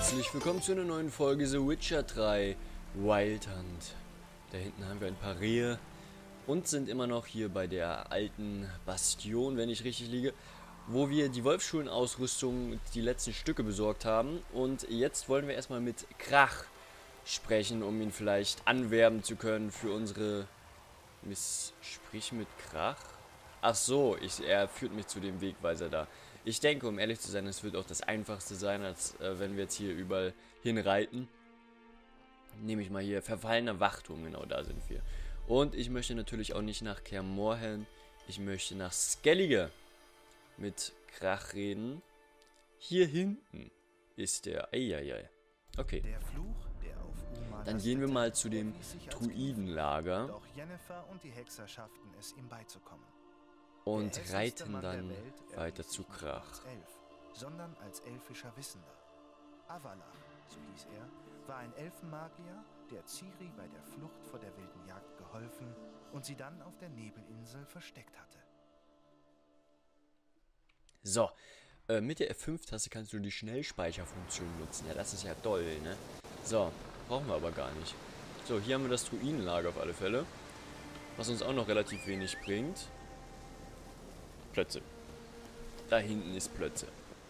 Herzlich willkommen zu einer neuen Folge The Witcher 3 Wild Hunt. Da hinten haben wir ein paar Rehe und sind immer noch hier bei der alten Bastion, wenn ich richtig liege, wo wir die Wolfsschulen-Ausrüstung, die letzten Stücke besorgt haben. Und jetzt wollen wir erstmal mit Krach sprechen, um ihn vielleicht anwerben zu können für unsere... Sprich mit Krach? Ach so, er führt mich zu dem Wegweiser da. Ich denke, um ehrlich zu sein, es wird auch das Einfachste sein, als wenn wir jetzt hier überall hinreiten. Nehme ich mal hier verfallener Wachturm, genau da sind wir. Und ich möchte natürlich auch nicht nach Kaer Morhen, ich möchte nach Skellige mit Krach reden. Hier hinten ist der... Eieiei. Okay. Der Fluch, der auf Uma Dann gehen wir lastete, mal zu dem erwies sich als Druidenlager. Doch Yennefer und die Hexer schafften es, ihm beizukommen. Und Der hässlichste reiten Mann der dann Welt weiter erwies zu sich nicht Krach. als Elf, sondern als elfischer Wissender. Avalach, so hieß er, war ein Elfenmagier, der Ciri bei der Flucht vor der wilden Jagd geholfen und sie dann auf der Nebelinsel versteckt hatte. So, mit der F5-Taste kannst du die Schnellspeicherfunktion nutzen. Ja, das ist ja toll, ne? So, brauchen wir aber gar nicht. So, hier haben wir das Druidenlager auf alle Fälle. Was uns auch noch relativ wenig bringt. Plötze. Da hinten ist Plötze.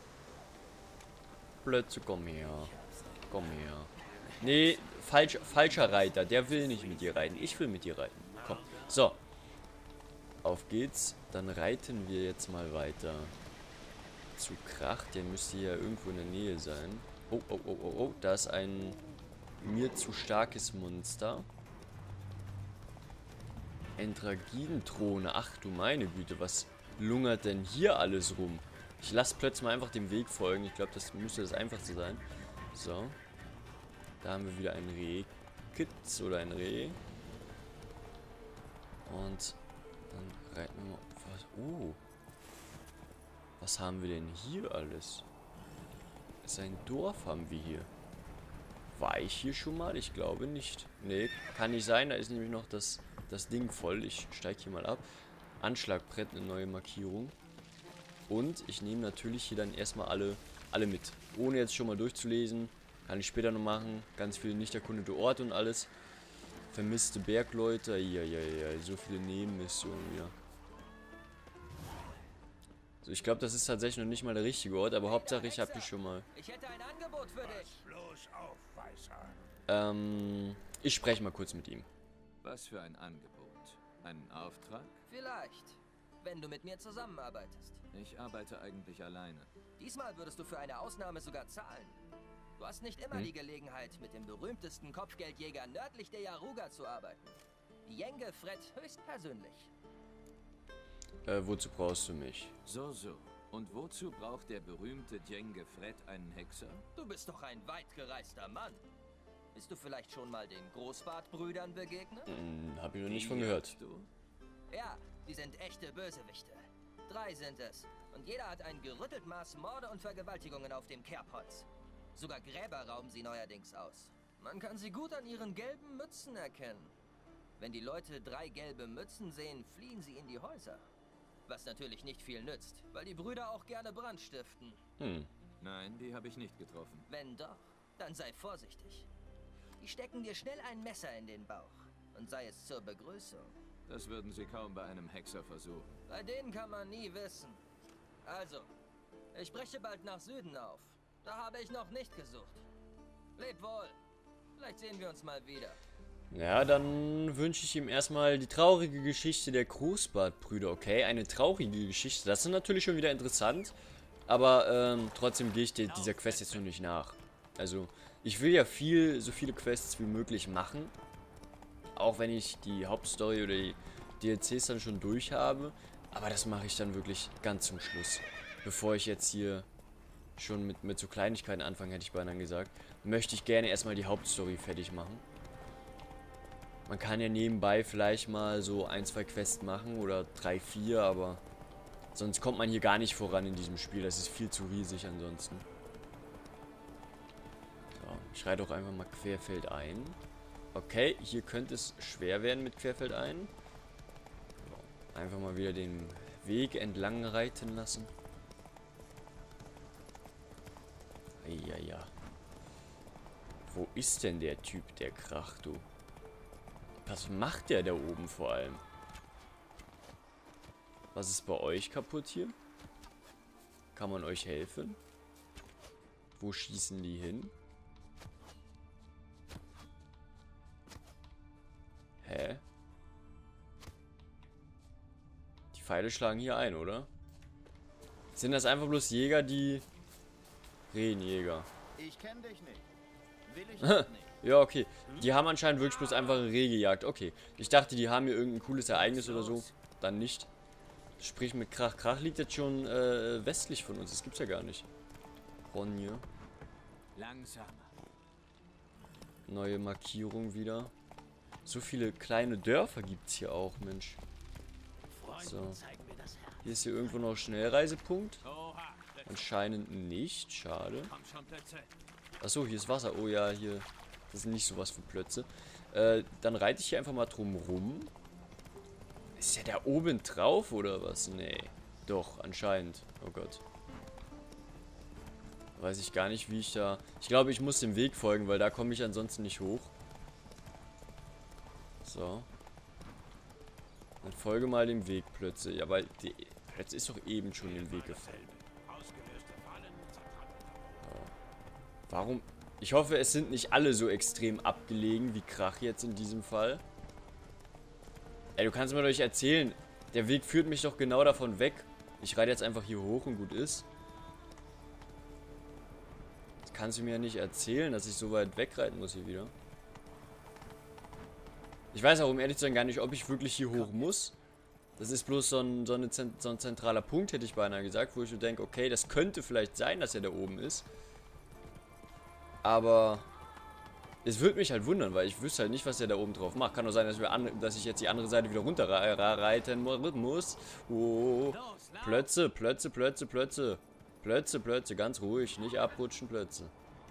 Plötze, komm her. Komm her. Nee, falscher Reiter. Der will nicht mit dir reiten. Ich will mit dir reiten. Komm. So. Auf geht's. Dann reiten wir jetzt mal weiter. Zu Krach. Der müsste ja irgendwo in der Nähe sein. Oh, oh, oh, oh, oh. Da ist ein mir zu starkes Monster. Endragidenthrone. Ach du meine Güte, was lungert denn hier alles rum? Ich lasse plötzlich mal einfach dem Weg folgen. Ich glaube, das müsste das Einfachste sein. So. Da haben wir wieder ein Rehkitz oder ein Reh. Und dann reiten wir mal... Was? Was haben wir denn hier alles? Ein Dorf haben wir hier. War ich hier schon mal? Ich glaube nicht. Nee, kann nicht sein. Da ist nämlich noch das Ding voll. Ich steige hier mal ab. Anschlagbrett, eine neue Markierung. Und ich nehme natürlich hier dann erstmal alle mit. Ohne jetzt schon mal durchzulesen. Kann ich später noch machen. Ganz viele nicht erkundete Orte und alles. Vermisste Bergleute. Ja, so viele Nebenmissionen wieder. So, ich glaube, das ist tatsächlich noch nicht mal der richtige Ort, aber Hauptsache ich habe hier schon mal. Ich hätte ein Angebot für dich. Bloß auf, Weißer. Ich spreche mal kurz mit ihm. Was für ein Angebot? Einen Auftrag? Vielleicht, wenn du mit mir zusammenarbeitest. Ich arbeite eigentlich alleine. Diesmal würdest du für eine Ausnahme sogar zahlen. Du hast nicht immer die Gelegenheit, mit dem berühmtesten Kopfgeldjäger nördlich der Yaruga zu arbeiten. Jenge Fred höchstpersönlich. Wozu brauchst du mich? So. Und wozu braucht der berühmte Djenge Fred einen Hexer? Du bist doch ein weitgereister Mann. Bist du vielleicht schon mal den Großbartbrüdern begegnet? Hab ich noch nicht Die von gehört. jagst du? Ja, die sind echte Bösewichte. 3 sind es. Und jeder hat ein gerüttelt Maß Morde und Vergewaltigungen auf dem Kerbholz. Sogar Gräber rauben sie neuerdings aus. Man kann sie gut an ihren gelben Mützen erkennen. Wenn die Leute 3 gelbe Mützen sehen, fliehen sie in die Häuser. Was natürlich nicht viel nützt, weil die Brüder auch gerne Brand stiften. Nein, die habe ich nicht getroffen. Wenn doch, dann sei vorsichtig. Die stecken dir schnell ein Messer in den Bauch. Und sei es zur Begrüßung. Das würden sie kaum bei einem Hexer versuchen. Bei denen kann man nie wissen. Also, ich breche bald nach Süden auf. Da habe ich noch nicht gesucht. Leb wohl. Vielleicht sehen wir uns mal wieder. Ja, dann wünsche ich ihm erstmal die traurige Geschichte der Großbartbrüder. Okay, eine traurige Geschichte. Das ist natürlich schon wieder interessant. Aber trotzdem gehe ich dieser Quest jetzt noch nicht nach. Also, ich will ja so viele Quests wie möglich machen. Auch wenn ich die Hauptstory oder die DLCs dann schon durch habe. Aber das mache ich dann wirklich ganz zum Schluss. Bevor ich jetzt hier schon mit so Kleinigkeiten anfange, hätte ich beinahe gesagt. Möchte ich gerne erstmal die Hauptstory fertig machen. Man kann ja nebenbei vielleicht mal so 1, 2 Quests machen oder 3, 4, aber sonst kommt man hier gar nicht voran in diesem Spiel. Das ist viel zu riesig ansonsten. So, ich reite auch einfach mal querfeldein. Okay, hier könnte es schwer werden mit querfeldein. So, einfach mal wieder den Weg entlang reiten lassen. Ja. Wo ist denn der Typ, der Krach, du? Was macht der da oben vor allem? Was ist bei euch kaputt hier? Kann man euch helfen? Wo schießen die hin? Hä? Die Pfeile schlagen hier ein, oder? Sind das einfach bloß Jäger, die... Rehenjäger. Ich kenne dich nicht. Will ich auch nicht. Ja, okay. Die haben anscheinend wirklich bloß einfach eine Reh gejagt. Okay. Ich dachte, die haben hier irgendein cooles Ereignis oder so. Dann nicht. Sprich mit Krach. Krach liegt jetzt schon westlich von uns. Das gibt's ja gar nicht. Ronje. Langsamer. Neue Markierung wieder. So viele kleine Dörfer gibt's hier auch, Mensch. So. Hier ist hier irgendwo noch Schnellreisepunkt. Anscheinend nicht. Schade. Achso, hier ist Wasser. Oh ja, hier. Das sind nicht sowas für Plötze. Dann reite ich hier einfach mal drum rum. Ist ja da oben drauf oder was? Nee. Doch, anscheinend. Oh Gott. Weiß ich gar nicht, wie ich da... Ich glaube, ich muss dem Weg folgen, weil da komme ich ansonsten nicht hoch. So. Dann folge mal dem Weg, Plötze. Ja, weil die Plötze ist doch eben schon den Weg gefallen. Warum? Ich hoffe, es sind nicht alle so extrem abgelegen wie Krach jetzt in diesem Fall. Ey, du kannst mir doch nicht erzählen. Der Weg führt mich doch genau davon weg. Ich reite jetzt einfach hier hoch und gut ist. Das kannst du mir ja nicht erzählen, dass ich so weit wegreiten muss hier wieder. Ich weiß auch, um ehrlich zu sein, gar nicht, ob ich wirklich hier hoch muss. Das ist bloß so ein zentraler Punkt, hätte ich beinahe gesagt, wo ich so denke, okay, das könnte vielleicht sein, dass er da oben ist. Aber es würde mich halt wundern, weil ich wüsste halt nicht, was der da oben drauf macht. Kann doch sein, dass ich jetzt die andere Seite wieder runterreiten muss. Oh, Plötze, Plötze, Plötze, Plötze. Plötze, Plötze, ganz ruhig. Nicht abrutschen, Plötze.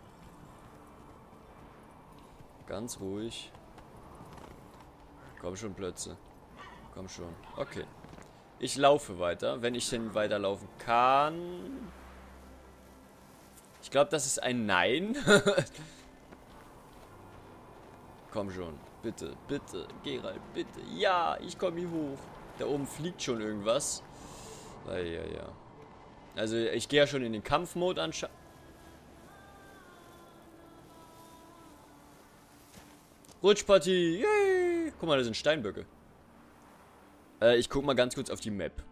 Ganz ruhig. Komm schon, Plötze. Komm schon. Okay. Ich laufe weiter, wenn ich denn weiterlaufen kann. Ich glaube, das ist ein Nein. Komm schon. Bitte, bitte. Gerald, bitte. Ja, ich komme hier hoch. Da oben fliegt schon irgendwas. Ja. Also, ich gehe ja schon in den Kampfmode anscheinend. Rutschpartie. Yay. Guck mal, das sind Steinböcke. Ich guck mal ganz kurz auf die Map.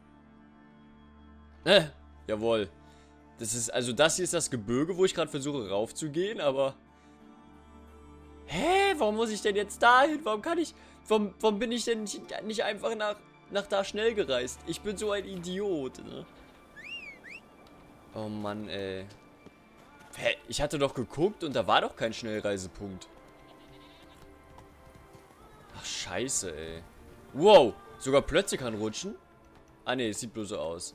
Jawohl. Das ist, also das hier ist das Gebirge, wo ich gerade versuche raufzugehen, aber... warum muss ich denn jetzt dahin? Warum bin ich denn nicht einfach nach da schnell gereist? Ich bin so ein Idiot, ne? Oh Mann, ey. Ich hatte doch geguckt und da war doch kein Schnellreisepunkt. Ach, scheiße, ey. Wow, sogar Plötze kann rutschen? Ah, ne, es sieht bloß so aus.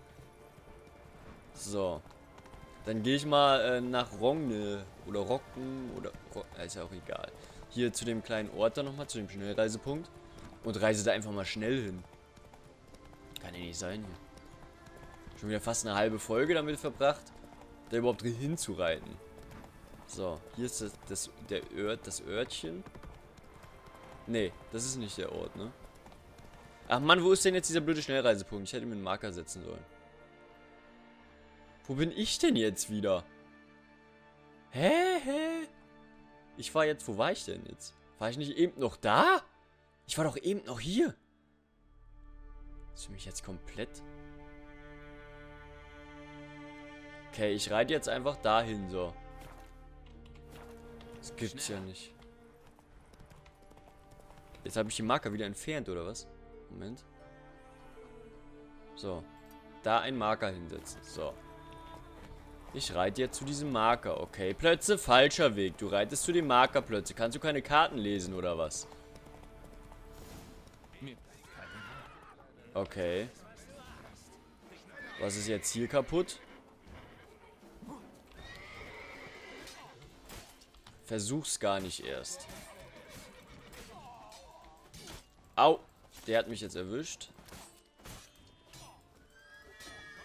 So. Dann gehe ich mal nach Rongne oder Rocken oder... ist ja auch egal. Hier zu dem kleinen Ort da nochmal, zu dem Schnellreisepunkt. Und reise da einfach mal schnell hin. Kann ja nicht sein hier. Schon wieder fast eine halbe Folge damit verbracht, da überhaupt hinzureiten. So, hier ist das Örtchen. Nee, das ist nicht der Ort, ne? Ach Mann, wo ist denn jetzt dieser blöde Schnellreisepunkt? Ich hätte mir einen Marker setzen sollen. Wo bin ich denn jetzt wieder? Hä? Ich war jetzt... Wo war ich denn jetzt? War ich nicht eben noch da? Ich war doch eben noch hier. Das ist für mich jetzt komplett... Okay, ich reite jetzt einfach dahin, so. Das gibt's ja nicht. Jetzt habe ich die Marker wieder entfernt, oder was? Moment. So. Da einen Marker hinsetzen. So. Ich reite jetzt zu diesem Marker. Okay, Plötze, falscher Weg. Du reitest zu dem Marker, Plötze. Kannst du keine Karten lesen, oder was? Okay. Was ist jetzt hier kaputt? Versuch's gar nicht erst. Au! Der hat mich jetzt erwischt.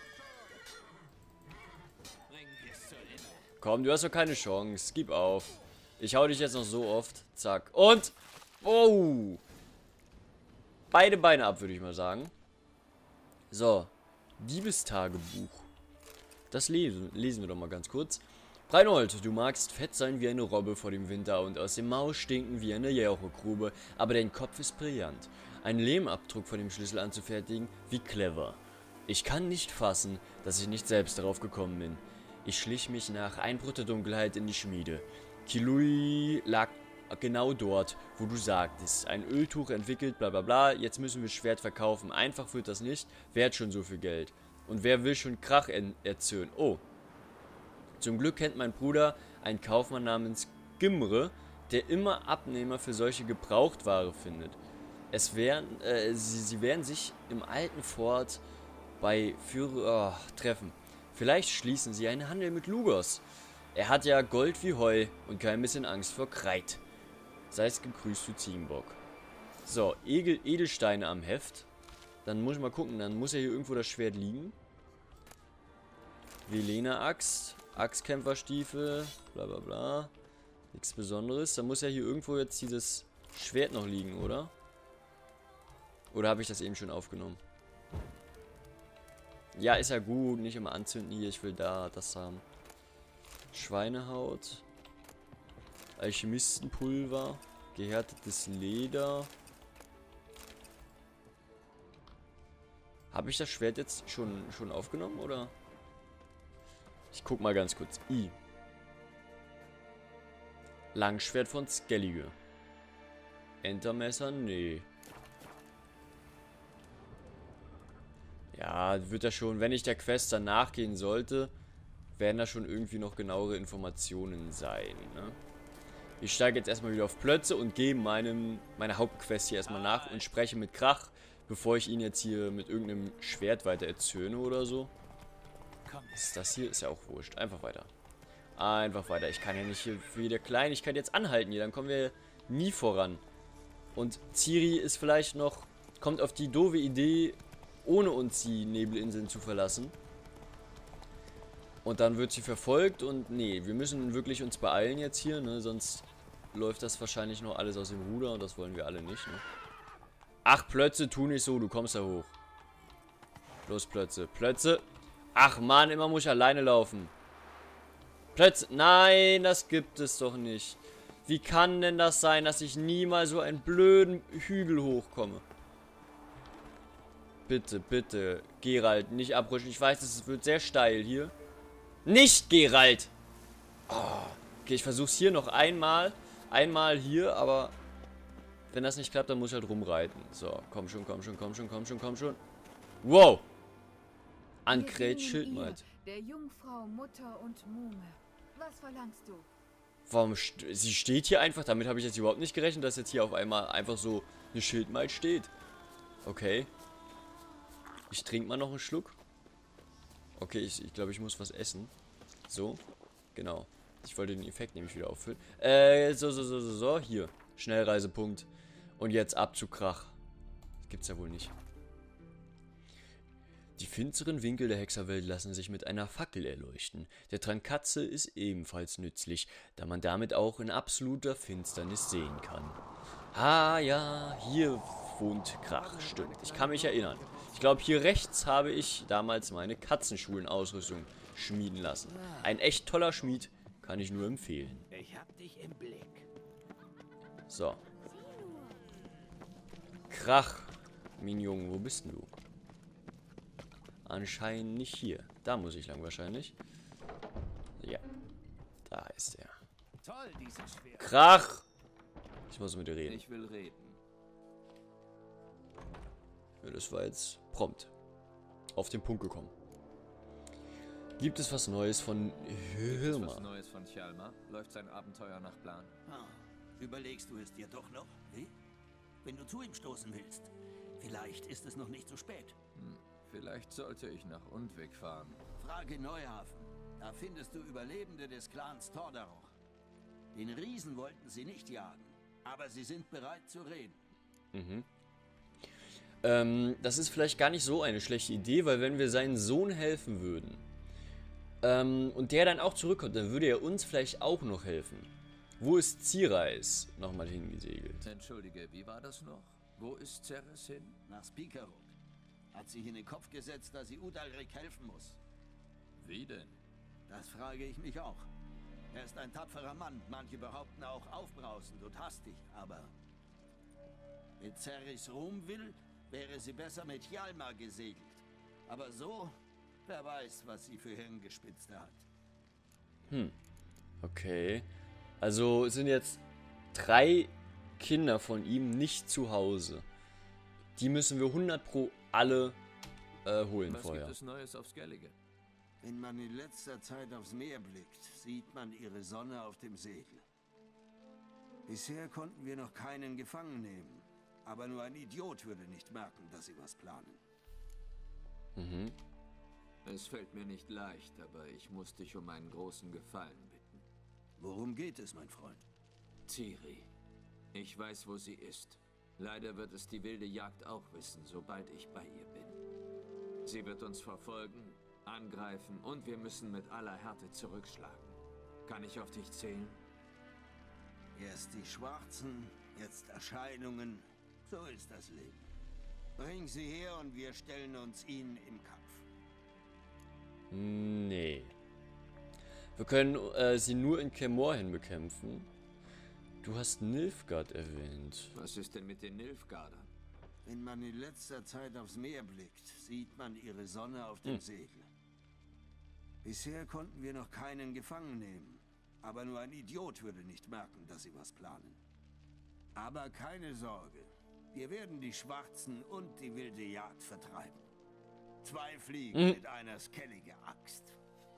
Komm, du hast doch keine Chance. Gib auf. Ich hau dich jetzt noch so oft. Zack. Und. Oh. Beide Beine ab, würde ich mal sagen. So. Diebestagebuch. Das lesen wir doch mal ganz kurz. Reinhold, du magst fett sein wie eine Robbe vor dem Winter und aus dem Maul stinken wie eine Jauchegrube, aber dein Kopf ist brillant. Einen Lehmabdruck von dem Schlüssel anzufertigen, wie clever. Ich kann nicht fassen, dass ich nicht selbst darauf gekommen bin. Ich schlich mich nach Einbruch der Dunkelheit in die Schmiede. Kilui lag genau dort, wo du sagtest. Ein Öltuch entwickelt, bla bla bla. Jetzt müssen wir Schwert verkaufen. Einfach wird das nicht. Wer hat schon so viel Geld? Und wer will schon Krach erzählen? Oh. Zum Glück kennt mein Bruder einen Kaufmann namens Gimre, der immer Abnehmer für solche Gebrauchtware findet. Sie werden sich im alten Fort bei Führer treffen. Vielleicht schließen sie einen Handel mit Lugos. Er hat ja Gold wie Heu und kein bisschen Angst vor Kreit. Sei es gegrüßt, du Ziegenbock. So, Edelsteine am Heft. Dann muss ich mal gucken, dann muss ja hier irgendwo das Schwert liegen. Velena-Axt. Axtkämpferstiefel, bla bla bla. Nichts Besonderes. Da muss ja hier irgendwo jetzt dieses Schwert noch liegen, oder? Oder habe ich das eben schon aufgenommen? Ja, ist ja gut. Nicht immer anzünden hier. Ich will das haben. Schweinehaut. Alchemistenpulver. Gehärtetes Leder. Habe ich das Schwert jetzt schon aufgenommen, oder? Ich guck mal ganz kurz. Langschwert von Skellige. Entermesser? Nee. Ja, wird ja schon, wenn ich der Quest dann nachgehen sollte, werden da schon irgendwie noch genauere Informationen sein, ne? Ich steige jetzt erstmal wieder auf Plötze und gehe meiner Hauptquest hier erstmal nach und spreche mit Krach, bevor ich ihn jetzt hier mit irgendeinem Schwert weiter erzöhne oder so. Ist das hier? Ist ja auch wurscht. Einfach weiter. Einfach weiter. Ich kann ja nicht hier für jede Kleinigkeit jetzt anhalten hier. Dann kommen wir nie voran. Und Ciri ist vielleicht noch... kommt auf die doofe Idee, ohne uns die Nebelinseln zu verlassen. Und dann wird sie verfolgt und... nee, wir müssen wirklich uns beeilen jetzt hier, ne? Sonst läuft das wahrscheinlich noch alles aus dem Ruder und das wollen wir alle nicht, ne? Ach, Plötze, tu nicht so. Du kommst da hoch. Los, Plötze. Plötze... Ach man, immer muss ich alleine laufen. Plötzlich. Nein, das gibt es doch nicht. Wie kann denn das sein, dass ich niemals so einen blöden Hügel hochkomme? Bitte, bitte. Geralt, nicht abrutschen. Ich weiß, es wird sehr steil hier. Nicht, Geralt! Oh. Okay, ich versuche es hier noch einmal. Einmal hier, aber wenn das nicht klappt, dann muss ich halt rumreiten. So, komm schon, komm schon, komm schon, komm schon, komm schon. Wow! Ankret Schildmaid. Der Jungfrau, Mutter und Muhme. Was verlangst du? Warum sie steht hier einfach? Damit habe ich jetzt überhaupt nicht gerechnet, dass jetzt hier auf einmal einfach so eine Schildmaid steht. Okay. Ich trinke mal noch einen Schluck. Okay, ich glaube, ich muss was essen. So. Genau. Ich wollte den Effekt nämlich wieder auffüllen. So. Hier. Schnellreisepunkt. Und jetzt ab zu Krach. Das gibt's ja wohl nicht. Die finsteren Winkel der Hexerwelt lassen sich mit einer Fackel erleuchten. Der Trank Katze ist ebenfalls nützlich, da man damit auch in absoluter Finsternis sehen kann. Ah ja, hier wohnt Krach, stimmt. Ich kann mich erinnern. Ich glaube, hier rechts habe ich damals meine Katzenschulenausrüstung schmieden lassen. Ein echt toller Schmied, kann ich nur empfehlen. Ich hab dich im Blick. So. Krach, mein Junge, wo bist denn du? Anscheinend nicht hier. Da muss ich lang wahrscheinlich. Ja. Da ist er. Toll, dieses Schwert. Krach! Ich muss mit dir reden. Ich will reden. Ja, das war jetzt prompt. Auf den Punkt gekommen. Gibt es was Neues von Hilma? Was Neues von Hjalmar? Läuft sein Abenteuer nach Plan? Überlegst du es dir doch noch? Wie? Wenn du zu ihm stoßen willst. Vielleicht ist es noch nicht zu spät. Vielleicht sollte ich nach Undvik fahren. Frage Neuhafen. Da findest du Überlebende des Clans Tordaroch. Den Riesen wollten sie nicht jagen, aber sie sind bereit zu reden. Das ist vielleicht gar nicht so eine schlechte Idee, weil wenn wir seinen Sohn helfen würden und der dann auch zurückkommt, dann würde er uns vielleicht auch noch helfen. Wo ist Zireis nochmal hingesegelt? Entschuldige, wie war das noch? Wo ist Ceres hin? Nach Spikeruk. Hat sich in den Kopf gesetzt, dass sie Udalrik helfen muss. Wie denn? Das frage ich mich auch. Er ist ein tapferer Mann, manche behaupten auch aufbrausend und hastig, aber... Mit Ceres Ruhm will, wäre sie besser mit Hjalmar gesegelt. Aber so, wer weiß, was sie für Hirngespinste hat. Okay. Also sind jetzt 3 Kinder von ihm nicht zu Hause. Die müssen wir 100% alle holen Was vorher. gibt es Neues auf Skellige? Wenn man in letzter Zeit aufs Meer blickt, sieht man ihre Sonne auf dem Segel. Bisher konnten wir noch keinen gefangen nehmen. Aber nur ein Idiot würde nicht merken, dass sie was planen. Es fällt mir nicht leicht, aber ich muss dich um einen großen Gefallen bitten. Worum geht es, mein Freund? Ciri. Ich weiß, wo sie ist. Leider wird es die wilde Jagd auch wissen, sobald ich bei ihr bin. Sie wird uns verfolgen, angreifen und wir müssen mit aller Härte zurückschlagen. Kann ich auf dich zählen? Erst die Schwarzen, jetzt Erscheinungen. So ist das Leben. Bring sie her und wir stellen uns ihnen im Kampf. Nee. Wir können sie nur in Kaer bekämpfen. Du hast Nilfgaard erwähnt. Was ist denn mit den Nilfgaardern? Wenn man in letzter Zeit aufs Meer blickt, sieht man ihre Sonne auf dem Segel. Bisher konnten wir noch keinen gefangen nehmen. Aber nur ein Idiot würde nicht merken, dass sie was planen. Aber keine Sorge. Wir werden die Schwarzen und die wilde Jagd vertreiben. 2 Fliegen mit einer skellige Axt.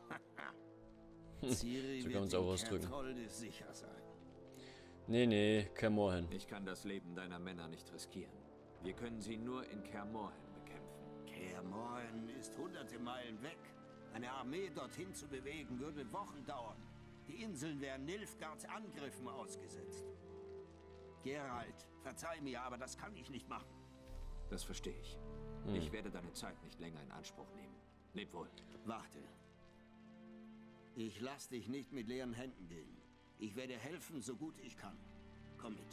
Ciri So kann wird man es auch in ausdrücken. Kertrolde sicher sein. Nee, Kaer. Ich kann das Leben deiner Männer nicht riskieren. Wir können sie nur in Kaer bekämpfen. Kaer ist hunderte Meilen weg. Eine Armee dorthin zu bewegen, würde Wochen dauern. Die Inseln wären Nilfgaards Angriffen ausgesetzt. Geralt, verzeih mir, aber das kann ich nicht machen. Das verstehe ich. Ich werde deine Zeit nicht länger in Anspruch nehmen. Leb wohl. Warte. Ich lass dich nicht mit leeren Händen gehen. Ich werde helfen, so gut ich kann. Komm mit.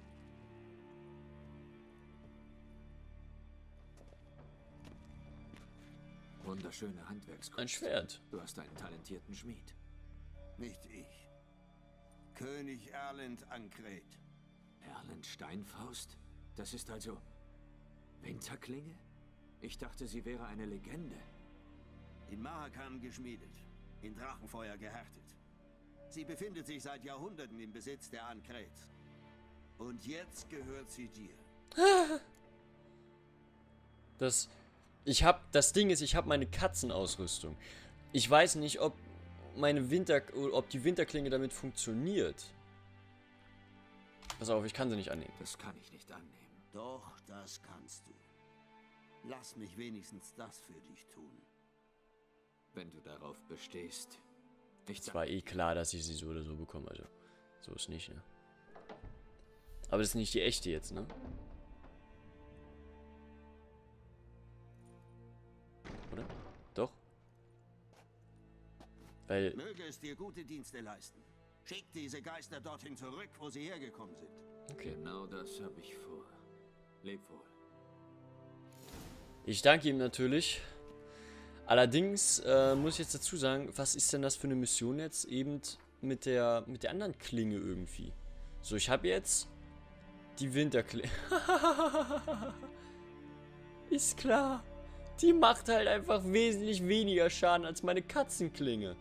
Wunderschöne Handwerkskunst. Ein Schwert. Du hast einen talentierten Schmied. Nicht ich. König Erlend Ankret. Erlend Steinfaust? Das ist also Winterklinge? Ich dachte, sie wäre eine Legende. In Mahakam geschmiedet. In Drachenfeuer gehärtet. Sie befindet sich seit Jahrhunderten im Besitz der Ankrets. Und jetzt gehört sie dir. Das Ding ist, ich habe meine Katzenausrüstung. Ich weiß nicht, ob die Winterklinge damit funktioniert. Pass auf, ich kann sie nicht annehmen. Das kann ich nicht annehmen. Doch, das kannst du. Lass mich wenigstens das für dich tun. Wenn du darauf bestehst. Es war eh klar, dass ich sie so oder so bekomme, also so ist nicht, ne? Aber das ist nicht die echte jetzt, ne? Oder? Doch? Weil, Möge es dir gute Dienste leisten. Schick diese Geister dorthin zurück, wo sie hergekommen sind. okay. Genau das habe ich vor. Leb wohl. Ich danke ihm natürlich. Allerdings muss ich jetzt dazu sagen, was ist denn das für eine Mission jetzt eben mit der anderen Klinge irgendwie? So, ich habe jetzt die Winterklinge. Ist klar. Die macht halt einfach wesentlich weniger Schaden als meine Katzenklinge.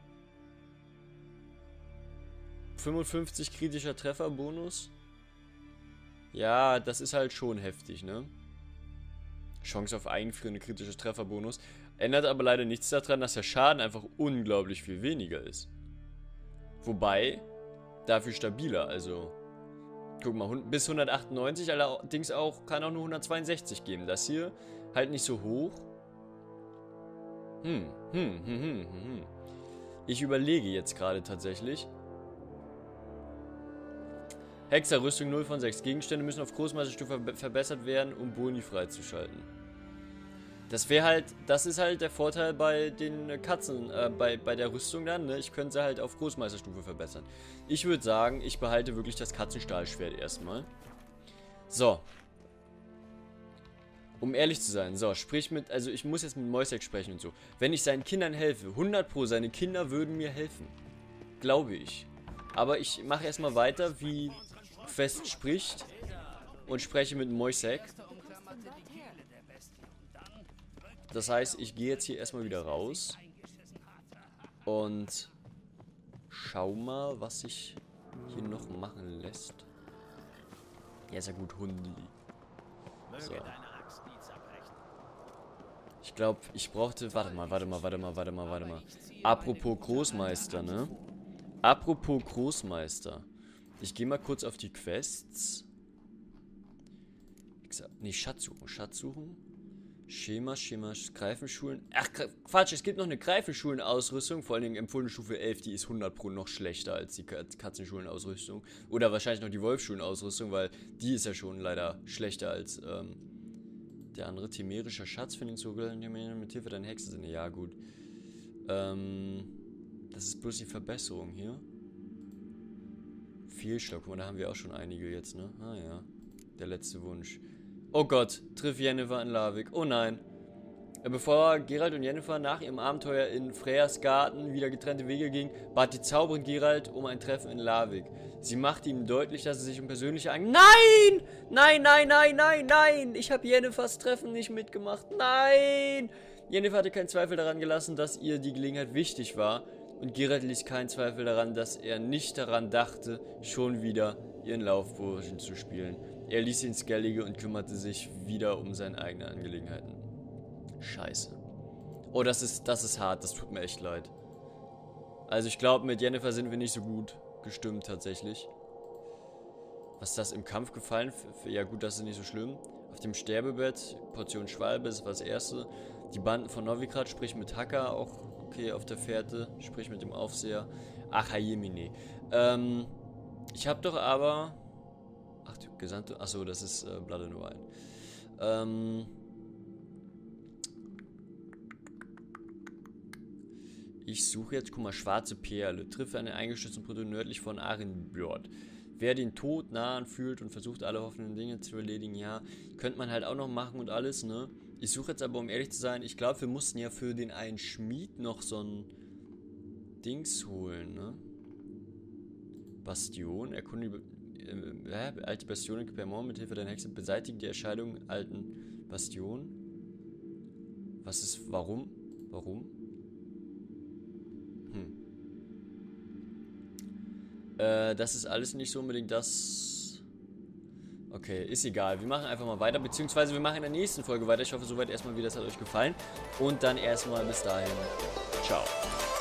55 kritischer Trefferbonus. Ja, das ist halt schon heftig, ne? Chance auf eingeführende kritische Trefferbonus. Ändert aber leider nichts daran, dass der Schaden einfach unglaublich viel weniger ist. Wobei, dafür stabiler, also... Guck mal, bis 198, allerdings auch, kann auch nur 162 geben. Das hier halt nicht so hoch. Ich überlege jetzt gerade tatsächlich. Hexerrüstung 0 von 6. Gegenstände müssen auf Großmeisterstufe verbessert werden, um Boni freizuschalten. Das wäre halt, das ist halt der Vorteil bei den Katzen, bei der Rüstung dann, ne? Ich könnte sie halt auf Großmeisterstufe verbessern. Ich würde sagen, ich behalte wirklich das Katzenstahlschwert erstmal. So. Um ehrlich zu sein, so, sprich mit, also ich muss jetzt mit Moisek sprechen und so. Wenn ich seinen Kindern helfe, 100%, seine Kinder würden mir helfen. Glaube ich. Aber ich mache erstmal weiter, wie Quest spricht. Und spreche mit Moisek. Das heißt, ich gehe jetzt hier erstmal wieder raus. Und schau mal, was sich hier noch machen lässt. Ja, ist ja gut, Hundi. So. Ich glaube, ich brauchte... Warte mal. Apropos Großmeister, ne? Apropos Großmeister. Ich gehe mal kurz auf die Quests. Ne, Schatz suchen. Schema, Greifenschulen. Ach, Quatsch, es gibt noch eine Greifenschulen-Ausrüstung. Vor allen Dingen empfohlene Stufe 11, die ist 100% noch schlechter als die Katzenschulen-Ausrüstung. Oder wahrscheinlich noch die Wolfschulen-Ausrüstung, weil die ist ja schon leider schlechter als der andere. Chimärischer Schatz für den Zugehörigen mit Hilfe deiner Hexensinne. Ja, gut. Das ist bloß die Verbesserung hier. Fehlschlag, guck mal, da haben wir auch schon einige jetzt, ne? Ah ja, der letzte Wunsch. Oh Gott, triff Yennefer in Larvik. Oh nein. Bevor Geralt und Yennefer nach ihrem Abenteuer in Freyas Garten wieder getrennte Wege gingen, bat die Zauberin Geralt um ein Treffen in Larvik. Sie machte ihm deutlich, dass es sich um persönliche Nein! Nein! Ich habe Yennefers Treffen nicht mitgemacht. Nein! Yennefer hatte keinen Zweifel daran gelassen, dass ihr die Gelegenheit wichtig war. Und Geralt ließ keinen Zweifel daran, dass er nicht daran dachte, schon wieder ihren Laufburschen zu spielen. Er ließ ihn Skellige und kümmerte sich wieder um seine eigenen Angelegenheiten. Scheiße. Oh, das ist hart, das tut mir echt leid. Also ich glaube, mit Yennefer sind wir nicht so gut gestimmt tatsächlich. Was ist das im Kampf gefallen? Ja gut, das ist nicht so schlimm. Auf dem Sterbebett, Portion Schwalbe, das war das erste. Die Banden von Novigrad, sprich mit Hakka, auch okay auf der Fährte, sprich mit dem Aufseher. Ach, Hayemine. Ich habe doch aber... Ach, Gesandte... Achso, das ist Blood and Wine. Ich suche jetzt, guck mal, schwarze Perle. Triffe eine eingestürzte Brücke nördlich von Arinbjord. Wer den Tod nahen fühlt und versucht, alle hoffenden Dinge zu erledigen, ja, könnte man halt auch noch machen und alles, ne? Ich suche jetzt aber, um ehrlich zu sein, ich glaube, wir mussten ja für den einen Schmied noch so ein Dings holen, ne? Bastion, erkunde alte Bastion in Permont mit Hilfe deiner Hexe, beseitigt die Erscheinung alten Bastion. Was ist, warum? Das ist alles nicht so unbedingt das... Okay, ist egal. Wir machen einfach mal weiter, beziehungsweise wir machen in der nächsten Folge weiter. Ich hoffe, soweit erstmal wieder, das hat euch gefallen. Und dann erstmal bis dahin. Ciao.